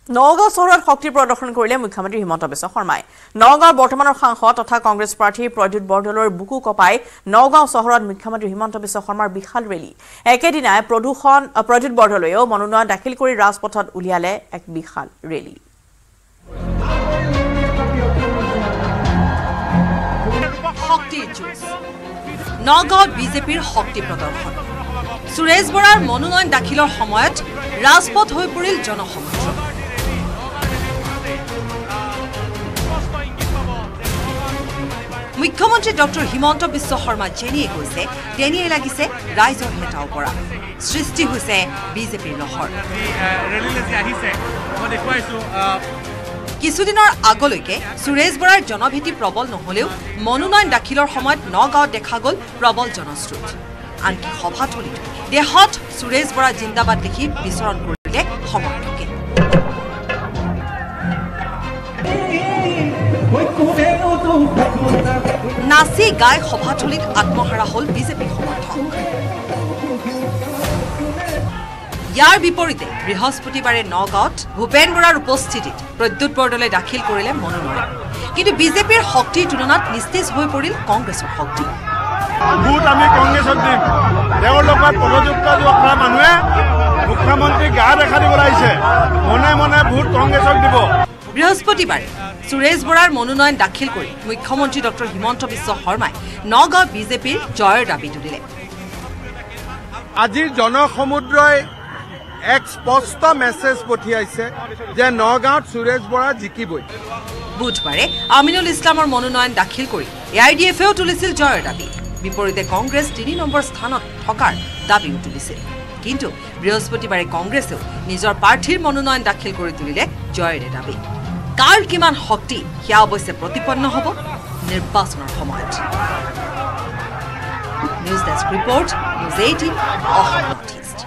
নগাঁও চহৰত শক্তি প্ৰদৰ্শন কৰিলে মুখ্যমন্ত্ৰী হিমন্ত বিশ্ব শৰ্মাই নগাঁৱৰ বৰ্তমানৰ সাংসদ তথা কংগ্ৰেছ প্ৰাৰ্থী বৰদলৰ বুকু কপাই নগাঁও চহৰত মুখ্যমন্ত্ৰী হিমন্ত বিশ্ব শৰ্মাৰ বিশাল ৰেলী একেদিনাই বৰদলৈও মনোনয়ন দাখিল কৰি ৰাজপথত উলিয়ালে এক বিশাল ৰেলী নগাঁৱত বিজেপিৰ শক্তি প্ৰদৰ্শন সুৰেশ বৰাৰ মনোনয়ন দাখিলৰ সময়ত ৰাজপথ হৈ পৰিল জনসমুদ্ৰ মুখ্যমন্ত্ৰী ডক্টৰ হিমন্ত বিশ্ব শৰ্মা যেনিয়ে কৈছে তেনিয়ে লাগিছে ৰাইজৰ হেতাও পৰা সৃষ্টি হৈছে বিজেপিৰ লহৰ কিছুদিনৰ আগলৈকে সুৰেশ বৰাৰ জনভেটি প্ৰবল নহলেও মনোনয়ন দাখিলৰ সময়ত নগাঁৱত দেখা গ'ল প্ৰবল জনস্ৰোত আনকি সভাথলীত দেহত সুৰেশ বৰা জিন্দাবাদ দেখি বিচৰণ কৰিলে সমৰ্থকে নাচি গাই সভাথলীত আত্মহাৰা হল বিজেপি সমৰ্থক ইয়াৰ বিপৰীতে বৃহস্পতিবাৰে নগাঁৱত ভূপেন বৰাৰ উপস্থিতিত বৰদলে দাখিল কৰিলে মনোনয়ন কিন্তু বিজেপিৰ শক্তিৰ তুলনাত নিস্তেজ হৈ পৰিল কংগ্ৰেছৰ শক্তি ভোট আমি কংগ্ৰেছক দিম তেওঁৰ লগত পদযুক্ত কৰা মানুহে মুখ্যমন্ত্ৰী গা দেখা দিব লাগিছে মনে মনে ভোট কংগ্ৰেছক দিব বৃহস্পতিবাৰে সুৰেশ বৰাৰ মনোনয়ন দাখিল কৰি মুখ্যমন্ত্ৰী ডক্টৰ হিমন্ত বিশ্ব শৰ্মাই নগাঁও বিজেপিৰ জয়ৰ দাবী তুলিলে আজিৰ জনসমুদ্ৰই এক স্পষ্ট মেছেজ পঠিয়াইছে যে নগাঁৱত সুৰেশ বৰা জিকিবই বুধবাৰে আমিনুল ইছলামৰ মনোনয়ন দাখিল কৰি এআইডিএফেও তুলিছিল জয়ৰ দাবী বিপৰীতে কংগ্ৰেছ 3 নম্বৰ স্থানত থকাৰ দাবীও তুলিছিল কিন্তু বৃহস্পতিবাৰে কংগ্ৰেছেও নিজৰ প্ৰাৰ্থীৰ মনোনয়ন দাখিল কৰি তুলিলে জয়ৰ দাবী কাৰ কিমান শক্তি সেয়া অৱশ্যে প্ৰতিপন্ন হ'ব নিৰ্বাচনৰ সময়ত news desk report News18 Assam North East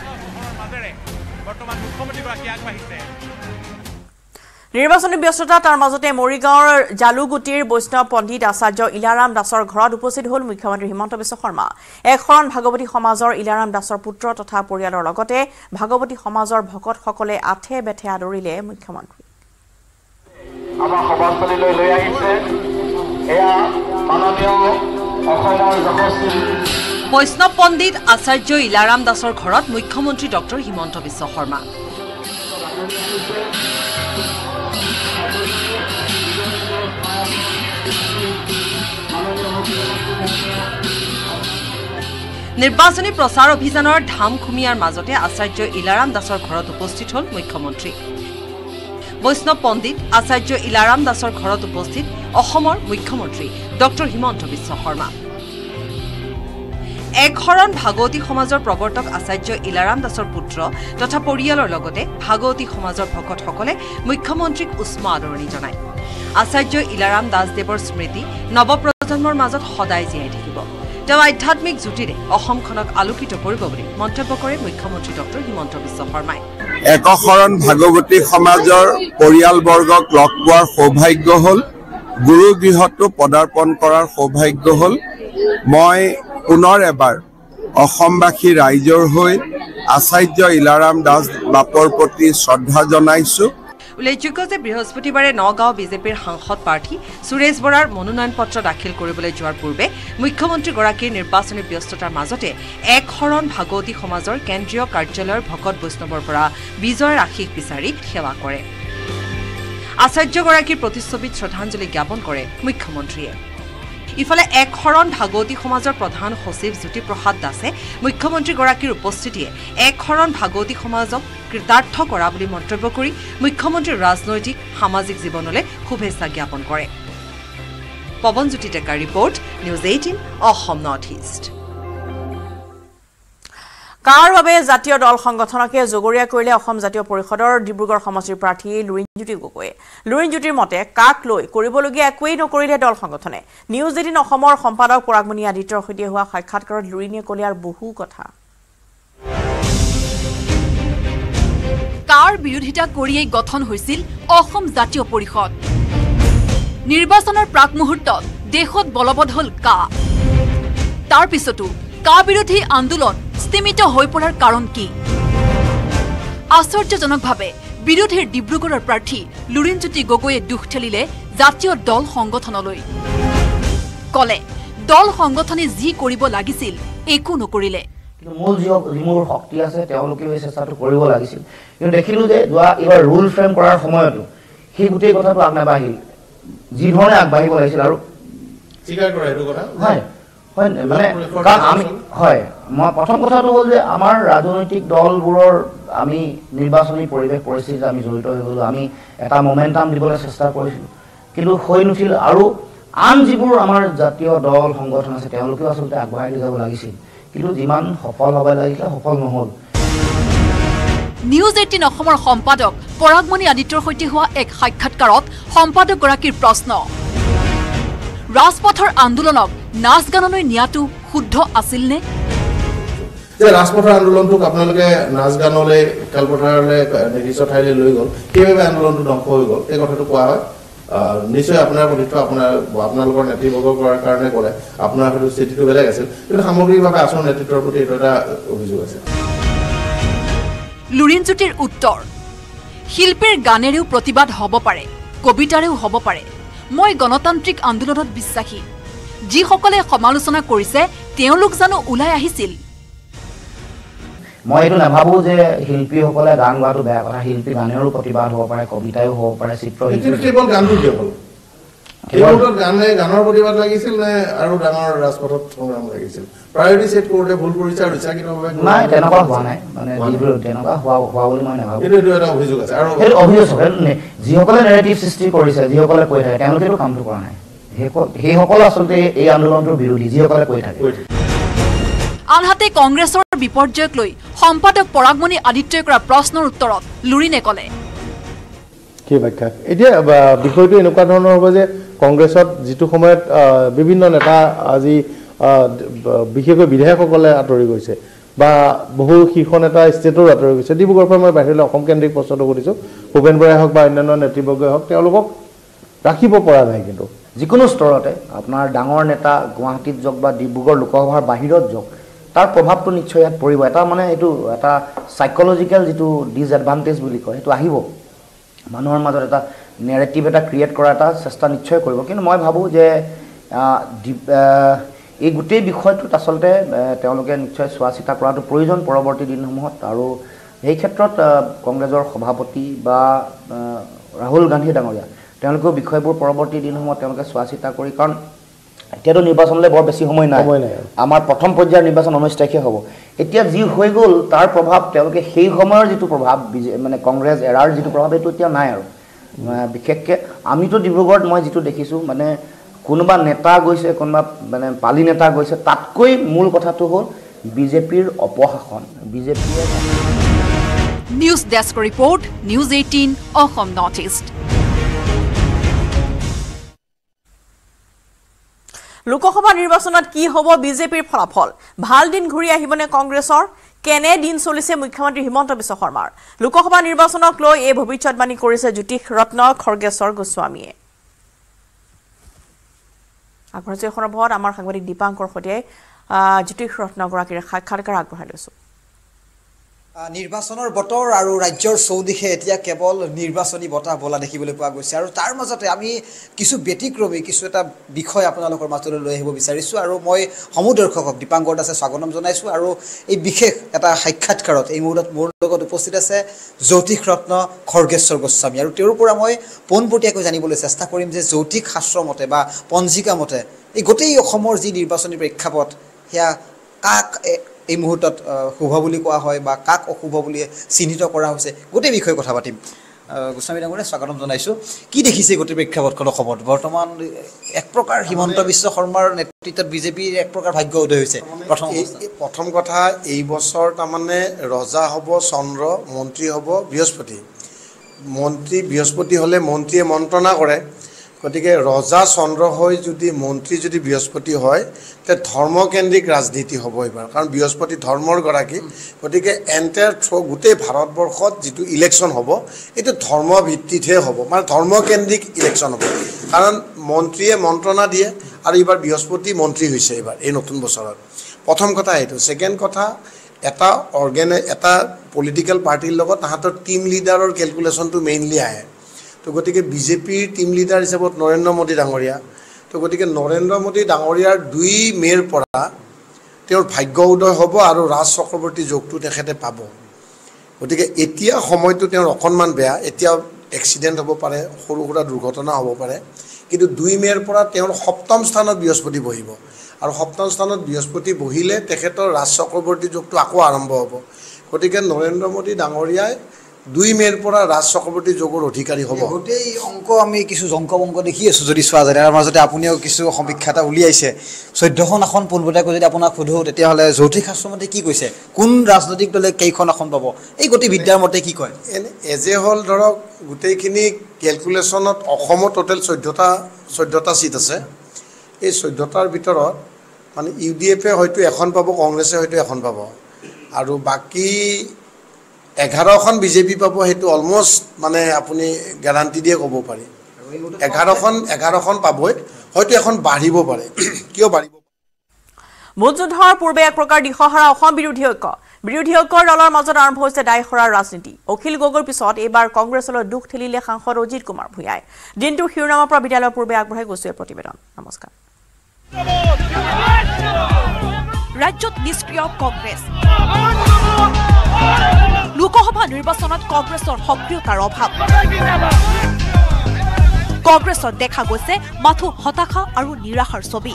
নিৰ্বাচনী ব্যস্ততা তাৰ মাজতে মৰিগাঁৱৰ জালুগুটিৰ বৈষ্ণৱ পণ্ডিত আচাৰ্য ইলাৰাম দাসৰ ঘৰত উপস্থিত হ'ল মুখ্যমন্ত্ৰী হিমন্ত বিশ্ব শৰ্মা এক শৰণ ভাগৱতী সমাজৰ ইলাৰাম দাসৰ পুত্ৰ তথা পৰিয়ালৰ লগতে ভাগৱতী সমাজৰ ভকতসকলে আঠে বেঠে আদৰিলে মুখ্যমন্ত্ৰী আমাৰ সভাস্থলীলৈ লৈ আহিছে এয়া মাননীয় অসমৰ যশস্বী বৈষ্ণৱ পণ্ডিত আচাৰ্য ইলাৰাম দাসৰ ঘৰত মুখ্যমন্ত্ৰী ডক্টৰ হিমন্ত বিশ্ব শৰ্মা নিৰ্বাচনী প্ৰচাৰ অভিযানৰ ধামখুমীয়াৰ মাজতে আচাৰ্য ইলাৰাম দাসৰ ঘৰত উপস্থিত হ'ল মুখ্যমন্ত্ৰী বৈষ্ণৱ পণ্ডিত আচাৰ্য ইলাৰাম দাসৰ ঘৰত উপস্থিত অসমৰ মুখ্যমন্ত্ৰী ডক্টৰ হিমন্ত বিশ্ব শৰ্মা এক শৰণ ভাগৱতী সমাজৰ প্ৰৱৰ্তক আচাৰ্য ইলাৰাম দাসৰ পুত্ৰ তথা পৰিয়ালৰ লগতে ভাগৱতী সমাজৰ ভকতসকলে মুখ্যমন্ত্ৰীক উষ্ম আদৰণি জনায় আচাৰ্য ইলাৰাম দাসদেৱৰ স্মৃতি নৱপ্ৰজন্মৰ মাজত সদায় জীয়াই থাকিব তেওঁ আধ্যাত্মিক জ্যোতিৰে অসমখনক আলোকিত কৰিব বুলি মন্তব্য কৰে মুখ্যমন্ত্ৰী ডক্টৰ হিমন্ত বিশ্ব শৰ্মাই এক শৰণ ভাগৱতী সমাজৰ পৰিয়ালবৰ্গক লগ পোৱাৰ সৌভাগ্য হ'ল গুৰু গৃহতো পদাৰ্পণ কৰাৰ সৌভাগ্য হ'ল মই পুনৰ এবাৰ অসমবাসী ৰাইজৰ হৈ আচাৰ্য ইলাৰাম দাস বাপৰ প্ৰতি শ্ৰদ্ধা জনাইছো উল্লেখযোগ্য যে বৃহস্পতিবাৰে নগাঁও বিজেপিৰ সাংসদ প্ৰাৰ্থী সুৰেশ বৰাৰ মনোনয়ন পত্ৰ দাখিল কৰিবলৈ যোৱাৰ পূৰ্বে মুখ্যমন্ত্ৰীগৰাকীৰ নিৰ্বাচনী ব্যস্ততাৰ মাজতে এক শৰণ ভাগৱতী সমাজৰ কেন্দ্ৰীয় কাৰ্যালয়ৰ ভকত বৈষ্ণৱৰ পৰা বিজয়ৰ আশীষ বিচাৰি সেৱা কৰে আচাৰ্যগৰাকীৰ প্ৰতিচ্ছবিত শ্ৰদ্ধাঞ্জলি জ্ঞাপন কৰে মুখ্যমন্ত্ৰীয়ে ইফালে এক শৰণ ভাগৱতী সমাজৰ প্ৰধান সচিব জ্যোতিপ্ৰসাদ দাসে মুখ্যমন্ত্ৰীগৰাকীৰ উপস্থিতিয়ে এক শৰণ ভাগৱতী সমাজক কৃতাৰ্থ কৰা বুলি মন্তব্য কৰি মুখ্যমন্ত্ৰীৰ ৰাজনৈতিক সামাজিক জীৱনলৈ শুভেচ্ছা জ্ঞাপন কৰে পৱনজ্যোতি ডেকাৰ ৰিপৰ্ট News18 Assam Northeast কাৰ বাবে জাতীয় দল সংগঠনকে জগৰীয়া কৰিলে অসম জাতীয় পৰিষদৰ ডিব্ৰুগড় সমষ্টিৰ প্ৰাৰ্থী লুৰিণজ্যোতি গগৈয়ে লুৰিণজ্যোতিৰ মতে কাক লৈ কৰিবলগীয়া একোৱেই নকৰিলে দল সংগঠনে News18 অসমৰ সম্পাদক পৰাগমণি আদিত্যৰ সৈতে হোৱা সাক্ষাৎকাৰত লুৰিণীয়ে ক'লে আৰু বহু কথা কাৰ বিৰোধিতা কৰিয়েই গঠন হৈছিল অসম জাতীয় পৰিষদ নিৰ্বাচনৰ প্ৰাক মুহূৰ্তত দেশত বলবৎ হ'ল কা তাৰ পিছতো কা বিৰোধী আন্দোলন স্তিমিত হৈ পৰাৰ কাৰণ কি আশ্চৰ্যজনকভাৱে বিৰোধীৰ ডিব্ৰুগড়ৰ প্ৰাৰ্থী লুৰিণজ্যোতি গগৈয়ে দুখ ঠেলিলে জাতীয় দল সংগঠনলৈ কলে দল সংগঠনে যি কৰিব লাগিছিল একো নকৰিলে কিন্তু মূল যিমূৰ শক্তি আছে তেওঁলোকে এই চেষ্টাটো কৰিব লাগিছিল কিন্তু দেখিলো যে এবাৰ ৰুল ফ্ৰেম কৰাৰ সময়তো সেই গোটেই কথাটো আগনাবাঢ়িল যি ধৰণে আগবাঢ়িব লাগিছিল আৰু স্বীকাৰ কৰে এইটো কথা হয় হয় মানে কাৰণ আমি হয় মই প্ৰথম কথাটো হ'ল যে আমাৰ ৰাজনৈতিক দলবোৰৰ আমি নিৰ্বাচনী পৰিৱেশ পৰিস্থিতিত আমি জড়িত হৈ গ'লো আমি এটা মোমেণ্টাম দিবলৈ চেষ্টা কৰিছিলোঁ কিন্তু হৈ নুঠিল আৰু আন যিবোৰ আমাৰ জাতীয় দল সংগঠন আছে তেওঁলোকেও আচলতে আগবঢ়াই লৈ যাব লাগিছিল কিন্তু যিমান সফল হ'ব লাগিছিল সফল নহ'ল নিউজ 18 অসমৰ সম্পাদক পৰাগমণি আদিত্যৰ সৈতে হোৱা এক সাক্ষাৎকাৰত সম্পাদকগৰাকীৰ প্ৰশ্ন ৰাজপথৰ আন্দোলনক নাচ গানলৈ নিয়াটো শুদ্ধ আছিল নে যে ৰাজপথৰ আন্দোলনটোক আপোনালোকে নাচ গানলৈ খেলপথাৰলৈ নিৰ্দিষ্ট ঠাইলৈ লৈ গ'ল সেইবাবে আন্দোলনটো ধ্বংস হৈ গ'ল এই কথাটো কোৱা হয় নিশ্চয় আপোনাৰ প্ৰতিটো আপোনালোকৰ নেতৃবৰ্গ কৰাৰ কাৰণে ক'লে আপোনাৰ হয়তো স্থিতিটো বেলেগ আছিল কিন্তু সামগ্ৰিকভাৱে আচৰণ নেতৃত্বৰ প্ৰতি এইটো এটা অভিযোগ আছে লুৰিণজ্যোতিৰ উত্তৰ শিল্পীৰ গানেৰেও প্ৰতিবাদ হ'ব পাৰে কবিতাৰেও হ'ব পাৰে মই গণতান্ত্ৰিক আন্দোলনত বিশ্বাসী যিসকলে সমালোচনা কৰিছে তেওঁলোক জানো ওলাই আহিছিল মই এইটো নাভাবো যে শিল্পীসকলে গান গোৱাটো বেয়া কথা শিল্পী গানেৰো প্ৰতিবাদ হ'ব পাৰে কবিতায়ো হ'ব পাৰে চিত্ৰশিল্পী কেৱল গানটো কিয় হ'ল কেৱল গানৰ প্ৰতিবাদ লাগিছিল নে আৰু ডাঙৰ ৰাজপথত সংগ্ৰাম লাগিছিল প্ৰায়ৰিটি ছেট কৰোঁতে ভুল কৰিছে আৰু ইচ্ছাকৃতভাৱে নাই তেনেকুৱা হোৱা নাই মানে তেনেকুৱা হোৱা বুলি মই নাভাবোঁ এইটো এটা অভিযোগ আছে আৰু সেইটো অভিযোগ যিসকলে নেৰেটিভ সৃষ্টি কৰিছে যিসকলে কৈ থাকে তেওঁলোকেতো কামটো কৰা নাই সেইসকল আচলতে এই আন্দোলনটোৰ বিৰোধী যিসকলে কৈ থাকে আনহাতে কংগ্ৰেছৰ বিপৰ্যয়ক লৈ সম্পাদক পৰাগমণি আদিত্যই কৰা প্ৰশ্নৰ উত্তৰত লুৰিণে ক'লে কি ব্যাখ্যা এতিয়া বিষয়টো এনেকুৱা ধৰণৰ হ'ব যে কংগ্ৰেছত যিটো সময়ত বিভিন্ন নেতা আজি বিশেষকৈ বিধায়কসকলে আঁতৰি গৈছে বা বহু শীৰ্ষ নেতা ষ্টেটৰ আঁতৰি গৈছে ডিব্ৰুগড়ৰ পৰা মই বাহিৰলৈ অসম কেন্দ্ৰিক প্ৰশ্নটো কৰিছোঁ ভূপেন বৰাই হওক বা অন্যান্য নেতৃবৰ্গই হওক তেওঁলোকক ৰাখিব পৰা নাই কিন্তু যিকোনো স্তৰতে আপোনাৰ ডাঙৰ নেতা গুৱাহাটীত যাওক বা ডিব্ৰুগড় লোকসভাৰ বাহিৰত যাওক তাৰ প্ৰভাৱটো নিশ্চয় ইয়াত পৰিব এটা মানে এইটো এটা সাইকোলজিকেল যিটো ডিসএডভান্টেজ বুলি কয় সেইটো আহিব মানুহৰ মাজত এটা নেৰেটিভ এটা ক্ৰিয়েট কৰা এটা চেষ্টা নিশ্চয় কৰিব কিন্তু মই ভাবোঁ যে এই গোটেই বিষয়টোত আচলতে তেওঁলোকে নিশ্চয় চোৱা চিতা কৰাটো প্ৰয়োজন পৰৱৰ্তী দিনসমূহত আৰু এই ক্ষেত্ৰত কংগ্ৰেছৰ সভাপতি বা ৰাহুল গান্ধী ডাঙৰীয়া তেওঁলোকৰ বিষয়বোৰ পৰৱৰ্তী দিনসমূহত তেওঁলোকে চোৱা চিতা কৰি কাৰণ এতিয়াতো নিৰ্বাচনলৈ বৰ বেছি সময় নাই আমাৰ প্ৰথম পৰ্যায়ৰ নিৰ্বাচন 19 তাৰিখে হ'ব এতিয়া যি হৈ গ'ল তাৰ প্ৰভাৱ তেওঁলোকে সেই সময়ৰ যিটো প্ৰভাৱ মানে কংগ্ৰেছ এৰাৰ যিটো প্ৰভাৱ এইটো এতিয়া নাই আৰু বিশেষকৈ আমিতো ডিব্ৰুগড়ত মই যিটো দেখিছোঁ মানে কোনোবা নেতা গৈছে কোনোবা মানে পালি নেতা গৈছে তাতকৈ মূল কথাটো হ'ল বিজেপিৰ অপশাসন বিজেপিয়ে news desk report news 18 Assam north east Lok Sabha নিৰ্বাচনত কি হ'ব বিজেপিৰ ফলাফল ভাল দিন ঘূৰি আহিবনে কংগ্ৰেছৰ কেনে দিন চলিছে মুখ্যমন্ত্ৰী হিমন্ত বিশ্ব শৰ্মাৰ লোকসভা নিৰ্বাচনক লৈ এই ভৱিষ্যতবাণী কৰিছে জ্যোতিষ ৰত্ন খৰ্গেশ্বৰ গোস্বামীয়ে আগবঢ়াইছে সন্দৰ্ভত আমাৰ সাংবাদিক দীপাংকৰ সৈতে জ্যোতিষ ৰত্নগৰাকীৰ সাক্ষাৎকাৰ আগবঢ়াই লৈছোঁ নিৰ্বাচনৰ বতৰ আৰু ৰাজ্যৰ চৌদিশে এতিয়া কেৱল নিৰ্বাচনী বতাহ বলা দেখিবলৈ পোৱা গৈছে আৰু তাৰ মাজতে আমি কিছু ব্যতিক্ৰমী কিছু এটা বিষয় আপোনালোকৰ মাজলৈ লৈ আহিব বিচাৰিছোঁ আৰু মই সমুদৰ্শকক দীপাংকৰ দাসে স্বাগতম জনাইছোঁ আৰু এই বিশেষ এটা সাক্ষাৎকাৰত এই মুহূৰ্তত মোৰ লগত উপস্থিত আছে জ্যোতিষ ৰত্ন খৰ্গেশ্বৰ গোস্বামী আৰু তেওঁৰ পৰা মই পোনপটীয়াকৈ জানিবলৈ চেষ্টা কৰিম যে জ্যোতিষ শাস্ত্ৰ মতে বা পঞ্জিকা মতে এই গোটেই অসমৰ যি নিৰ্বাচনী প্ৰেক্ষাপট সেয়া কাক এই মুহূৰ্তত শুভ বুলি কোৱা হয় বা কাক অশুভ বুলি চিহ্নিত কৰা হৈছে গোটেই বিষয়ে কথা পাতিম গোস্বামী ডাঙৰীয়া স্বাগতম জনাইছোঁ কি দেখিছে গোটেই প্ৰেক্ষাপটখন অসমত বৰ্তমান এক প্ৰকাৰ হিমন্ত বিশ্ব শৰ্মাৰ নেতৃত্বত বিজেপিৰ এক প্ৰকাৰ ভাগ্য উদয় হৈছে প্ৰথম কথা এই বছৰ তাৰমানে ৰজা হ'ব চন্দ্ৰ মন্ত্ৰী হ'ব বৃহস্পতি মন্ত্ৰী বৃহস্পতি হ'লে মন্ত্ৰীয়ে মন্ত্ৰণা কৰে গতিকে ৰজা চন্দ্ৰ হৈ যদি মন্ত্ৰী যদি বৃহস্পতি হয় তে ধৰ্মকেন্দ্ৰিক ৰাজনীতি হ'ব এইবাৰ কাৰণ বৃহস্পতি ধৰ্মৰ গৰাকী গতিকে এণ্টায়াৰ গোটেই ভাৰতবৰ্ষত যিটো ইলেকশ্যন হ'ব এইটো ধৰ্ম ভিত্তিতহে হ'ব মানে ধৰ্মকেন্দ্ৰিক ইলেকশ্যন হ'ব কাৰণ মন্ত্ৰীয়ে মন্ত্ৰণা দিয়ে আৰু এইবাৰ বৃহস্পতি মন্ত্ৰী হৈছে এইবাৰ এই নতুন বছৰত প্ৰথম কথা এইটো ছেকেণ্ড কথা এটা এটা পলিটিক্যাল পাৰ্টিৰ লগত তাহাঁতৰ টিম লিডাৰৰ কেলকুলেশ্যনটো মেইনলি আহে তো গতিকে বিজেপিৰ টিম লিডাৰ হিচাপত নৰেন্দ্ৰ মোদী ডাঙৰীয়া তো গতিকে নৰেন্দ্ৰ মোদী ডাঙৰীয়াৰ 2 মে'ৰ পৰা তেওঁৰ ভাগ্য উদয় হ'ব আৰু ৰাজ চক্ৰৱৰ্তী যোগটো তেখেতে পাব গতিকে এতিয়া সময়টো তেওঁৰ অকণমান বেয়া এতিয়া এক্সিডেণ্ট হ'ব পাৰে সৰু সুৰা দুৰ্ঘটনা হ'ব পাৰে কিন্তু 2 মে'ৰ পৰা তেওঁৰ সপ্তম স্থানত বৃহস্পতি বহিব আৰু সপ্তম স্থানত বৃহস্পতি বহিলে তেখেতৰ ৰাজ চক্ৰৱৰ্তী যোগটো আকৌ আৰম্ভ হ'ব গতিকে নৰেন্দ্ৰ মোদী ডাঙৰীয়াই 2 মে'ৰ পৰা ৰাজ চক্ৰৱৰ্তী যোগৰ অধিকাৰী হ'ব গোটেই অংক আমি কিছু অংক দেখি আছোঁ যদি চোৱা যায় তাৰ মাজতে আপুনিও কিছু সমীক্ষা এটা উলিয়াইছে 14খন আসন পোনপটীয়াকৈ যদি আপোনাক সোধোঁ তেতিয়াহ'লে জ্যোতিষ শাস্ত্ৰমতে কি কৈছে কোন ৰাজনৈতিক দলে কেইখন আসন পাব এই গতি বিদ্যাৰ মতে কি কয় এজে হ'ল ধৰক গোটেইখিনি কেলকুলেশ্যনত অসমত টোটেল 14টা চিট আছে এই 14টাৰ ভিতৰত মানে UDF হয়তো এখন পাব কংগ্ৰেছে হয়তো এখন পাব আৰু বাকি 11খন বিজেপি পাব হেতু অলমোস্ট মানে আপুনি গ্যাৰান্টি দিয়ে ক'ব পাৰি 11খন পাবই হয়তো এখন বাঢ়িব পাৰে কিয় বাঢ়িব মুজুধৰ পূৰ্বে এক প্ৰকাৰ দিশহাৰা অসম বিৰোধী ঐক্যৰ দলৰ মাজত আৰম্ভ হৈছে দায়হৰাৰ ৰাজনীতি অখিল গগৈৰ পিছত এইবাৰ কংগ্ৰেছলৈ দুখ ঠেলিলে সাংসদ অজিত কুমাৰ ভূঞাই দিনটো শিৰোনামৰ পৰা বিদ্যালয়ৰ পূৰ্বে আগবঢ়াই গৈছে প্ৰতিবেদন নমস্কাৰ ৰাজ্যত নিষ্ক্ৰিয় কংগ্ৰেছ লোকসভা নিৰ্বাচনত কংগ্ৰেছৰ সক্ৰিয়তাৰ অভাৱ কংগ্ৰেছৰ দেখা গৈছে মাথো হতাশা আৰু নিৰাশাৰ ছবি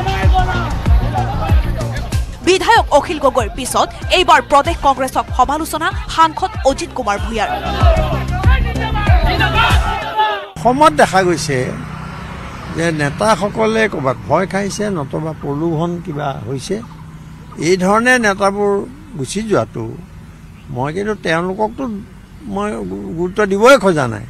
বিধায়ক অখিল গগৈৰ পিছত এইবাৰ প্ৰদেশ কংগ্ৰেছক সমালোচনা সাংসদ অজিত কুমাৰ ভূঞাৰ অসমত দেখা গৈছে যে নেতাসকলে ক'ৰবাত ভয় খাইছে নতুবা প্ৰলোভন কিবা হৈছে এই ধৰণে নেতাবোৰ গুচি যোৱাটো মই কিন্তু তেওঁলোককতো মই গুৰুত্ব দিবই খোজা নাই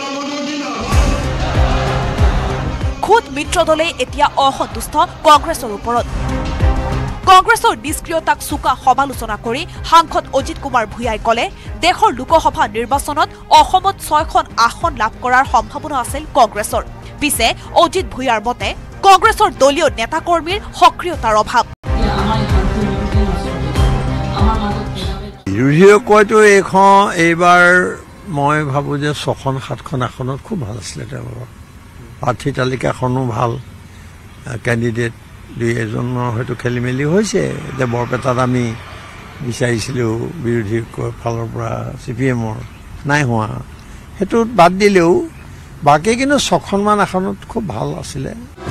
খুদ মিত্ৰ দলে এতিয়া অসন্তুষ্ট কংগ্ৰেছৰ ওপৰত কংগ্ৰেছৰ নিষ্ক্ৰিয়তাক চোকা সমালোচনা কৰি সাংসদ অজিত কুমাৰ ভূঞাই ক'লে দেশৰ লোকসভা নিৰ্বাচনত অসমত 6খন আসন লাভ কৰাৰ সম্ভাৱনা আছিল কংগ্ৰেছৰ পিছে অজিত ভূঞাৰ মতে কংগ্ৰেছৰ দলীয় নেতাকৰ্মীৰ সক্ৰিয়তাৰ অভাৱ বিৰোধীয়ে কয়তো এইবাৰ মই ভাবোঁ যে 6খন 7খন আসনত খুব ভাল আছিলে তেওঁলোকৰ প্ৰাৰ্থী তালিকাখনো ভাল কেণ্ডিডেট 2-এজনৰ হয়তো খেলি মেলি হৈছে যে বৰপেটাত আমি বিচাৰিছিলোঁ বিৰোধী ফালৰ পৰা CPMৰ নাই হোৱা সেইটো বাদ দিলেও বাকী কিন্তু 6খনমান আসনত খুব ভাল আছিলে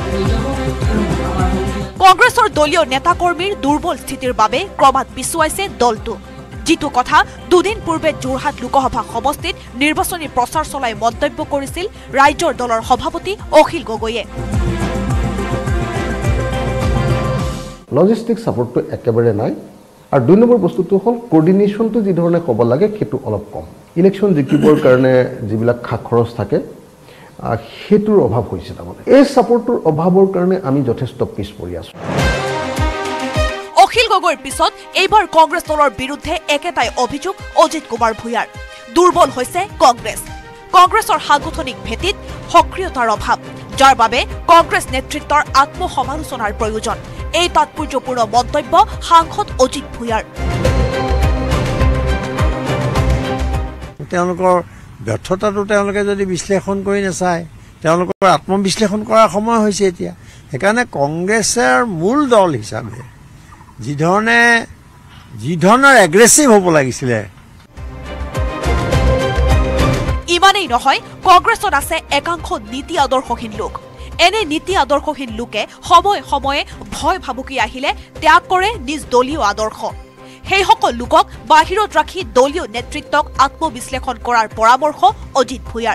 কংগ্ৰেছৰ দলীয় নেতাকৰ্মীৰ দুৰ্বল স্থিতিৰ বাবে ক্ৰমাৎ পিছুৱাইছে দলটো যিটো কথা দুদিন পূৰ্বে যোৰহাট লোকসভা সমষ্টিত নিৰ্বাচনী প্ৰচাৰ চলাই মন্তব্য কৰিছিল ৰাজ্যৰ দলৰ সভাপতি অখিল গগৈয়ে লজিষ্টিক সাপোৰ্টটো একেবাৰে নাই আৰু 2 নম্বৰ বস্তুটো হ'ল কোৰ্ডিনেশ্যনটো যি ধৰণে ক'ব লাগে সেইটো অলপ কম ইলেকশ্যন জিকিবৰ কাৰণে যিবিলাক খৰচ থাকে হেতুৰ অভাৱ হৈছে তাৰমানে এই সাপোৰ্টৰ অভাৱৰ কাৰণে আমি যথেষ্ট পিছ পৰি আছো অখিল গগৈৰ পিছত এইবাৰ কংগ্ৰেছ দলৰ বিৰুদ্ধে একেটাই অভিযোগ অজিত কুমাৰ ভূঞাৰ দুৰ্বল হৈছে কংগ্ৰেছৰ সাংগঠনিক ভেটিত সক্ৰিয়তাৰ অভাৱ যাৰ বাবে কংগ্ৰেছ নেতৃত্বৰ আত্মসমালোচনাৰ প্ৰয়োজন এই তাৎপৰ্যপূৰ্ণ মন্তব্য সাংসদ অজিত ভূঞাৰ তেওঁলোকৰ ব্যৰ্থতাটো তেওঁলোকে যদি বিশ্লেষণ কৰি নাচায় তেওঁলোকৰ আত্মবিশ্লেষণ কৰাৰ সময় হৈছে এতিয়া সেইকাৰণে কংগ্ৰেছৰ মূল দল হিচাপে যি ধৰণৰ এগ্ৰেছিভ হ'ব লাগিছিলে ইমানেই নহয় কংগ্ৰেছত আছে একাংশ নীতি আদৰ্শহীন লোক এনে নীতি আদৰ্শহীন লোকে সময়ে সময়ে ভয় ভাবুকি আহিলে ত্যাগ কৰে নিজ দলীয় আদৰ্শ সেই সকল লোকক বাহিৰত ৰাখি দলীয় নেতৃত্বক আত্মবিশ্লেষণ কৰাৰ পৰামৰ্শ অজিত ভূঞাৰ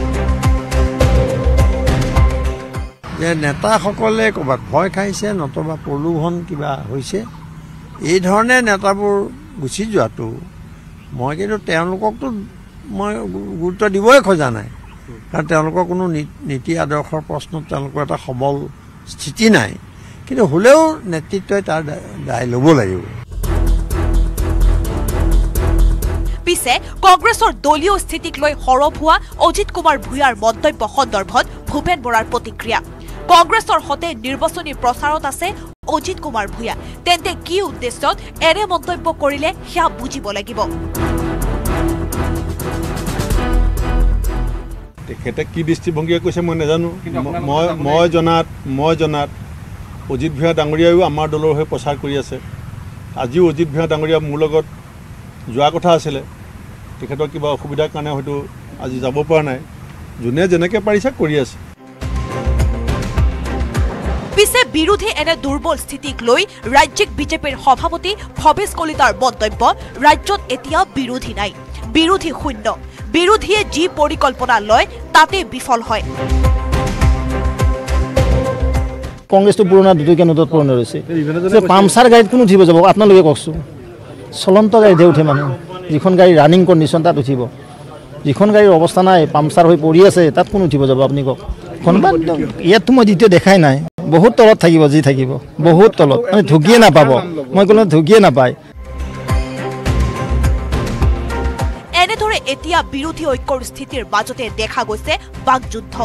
যে নেতাসকলে ক'ৰবাত ভয় খাইছে নতুবা প্ৰলোভন কিবা হৈছে এই ধৰণে নেতাবোৰ গুচি যোৱাটো মই কিন্তু তেওঁলোককতো মই গুৰুত্ব দিবই খোজা নাই কাৰণ তেওঁলোকৰ কোনো নীতি আদৰ্শৰ প্ৰশ্নত তেওঁলোকৰ এটা সবল স্থিতি নাই কিন্তু হ'লেও নেতৃত্বই তাৰ দায় ল'ব লাগিব পিছে কংগ্ৰেছৰ দলীয় স্থিতিক লৈ সৰব হোৱা অজিত কুমাৰ ভূঞাৰ মন্তব্য সন্দৰ্ভত ভূপেন বৰাৰ প্ৰতিক্ৰিয়া কংগ্ৰেছৰ হতে নিৰ্বাচনী প্ৰচাৰত আছে অজিত কুমাৰ ভূঞা তেন্তে কি উদ্দেশ্যত এনে মন্তব্য কৰিলে সেয়া বুজিব লাগিব তেখেতে কি দৃষ্টিভংগীৰে কৈছে মই নাজানো মই জনাত অজিত ভূঞা ডাঙৰীয়াও আমাৰ দলৰ হৈ প্ৰচাৰ কৰি আছে আজিও অজিত ভূঞা ডাঙৰীয়া মোৰ লগত যোৱা কথা আছিলে তেখেতৰ কিবা অসুবিধাৰ কাৰণে হয়তো আজি যাব পৰা নাই যোনে যেনেকৈ পাৰিছে কৰি আছে পিছে বিৰোধী এনে দুৰ্বল স্থিতিক লৈ ৰাজ্যিক বিজেপিৰ সভাপতি ভৱেশ কলিতাৰ মন্তব্য ৰাজ্যত এতিয়া বিৰোধী নাই বিৰোধী শূন্য বিৰোধীয়ে যি পৰিকল্পনা লয় তাতে বিফল হয় কংগ্ৰেছটো পুৰণা দুটকীয়া নোটত পৰিণত হৈছে পামচাৰ গাড়ীত কোন উঠিব যাব আপোনালোকে কওকচোন চলন্ত গাড়ীতহে উঠে মানুহ যিখন গাড়ী ৰানিং কণ্ডিশ্যন তাত উঠিব যিখন গাড়ীৰ অৱস্থা নাই পামচাৰ হৈ পৰি আছে তাত কোন উঠিব যাব আপুনি কওক ইয়াততো মই দ্বিতীয় দেখাই নাই বহুত তলত থাকিব যি থাকিব বহুত তলত মানে ঢুকিয়ে নাপাব মই ক'লো ঢুকিয়ে নাপায় এনেদৰে এতিয়া বিৰোধী ঐক্যৰ স্থিতিৰ মাজতে দেখা গৈছে বাকযুদ্ধ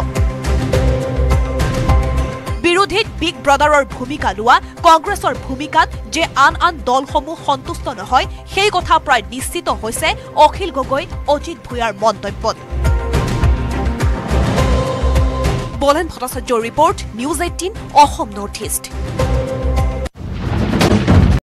বিৰোধীত বিগ ব্ৰাদাৰৰ ভূমিকা লোৱা কংগ্ৰেছৰ ভূমিকাত যে আন দলসমূহ সন্তুষ্ট নহয় সেই কথা প্ৰায় নিশ্চিত হৈছে অখিল গগৈ অজিত ভূঞাৰ মন্তব্যত বলেন ভট্টাচাৰ্যৰ report news 18 Assam north east